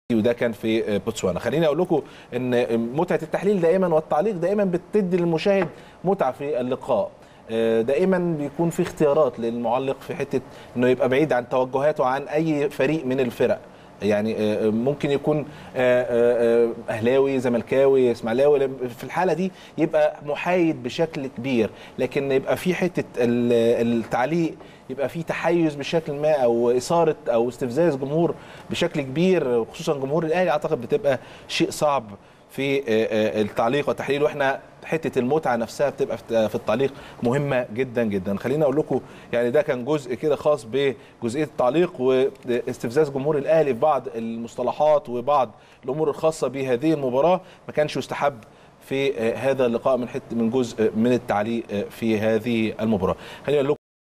وده كان في بوتسوانا. خليني اقول لكم ان متعه التحليل دائما والتعليق دائما بتدي للمشاهد متعه في اللقاء. دائما بيكون في اختيارات للمعلق في حته انه يبقى بعيد عن توجهاته عن اي فريق من الفرق. يعني ممكن يكون اهلاوي، زملكاوي، اسماعيلاوي، في الحاله دي يبقى محايد بشكل كبير. لكن يبقى في حته التعليق يبقى في تحيز بشكل ما او اثاره او استفزاز جمهور بشكل كبير، خصوصا جمهور الاهلي، اعتقد بتبقى شيء صعب في التعليق والتحليل. واحنا حته المتعه نفسها بتبقى في التعليق مهمه جدا جدا. خليني اقول لكم يعني ده كان جزء كده خاص بجزئيه التعليق واستفزاز جمهور الاهلي في بعض المصطلحات وبعض الامور الخاصه بهذه المباراه، ما كانش يستحب في هذا اللقاء من جزء من التعليق في هذه المباراه. خليني اقول لكم